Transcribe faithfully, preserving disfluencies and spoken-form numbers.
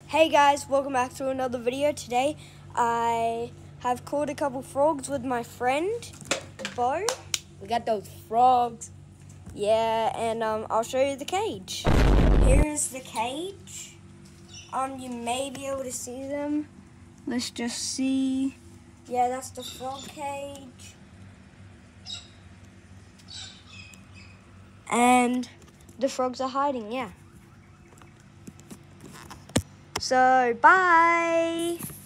Hey guys, welcome back to another video. Today I have caught a couple frogs with my friend, Bo. We got those frogs. Yeah, and um, I'll show you the cage. Here's the cage. Um, you may be able to see them. Let's just see. Yeah, that's the frog cage. And the frogs are hiding, yeah. So, bye!